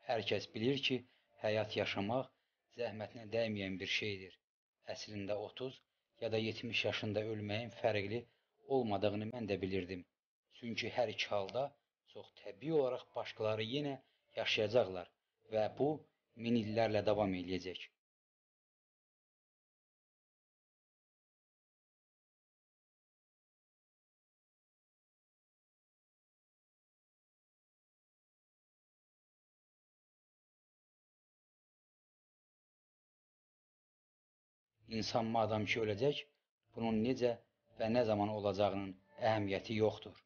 Hər kəs bilir ki, həyat yaşamaq zəhmətinə dəyməyən bir şeydir. Əslində 30 ya da 70 yaşında ölməyin fərqli olmadığını mən də bilirdim. Çünki hər iki halda çox təbii olaraq başqaları yenə yaşayacaqlar və bu min illərlə davam edəcək. İnsan madam ki öləcək, bunun necə və nə zaman olacağının əhəmiyyəti yoxdur.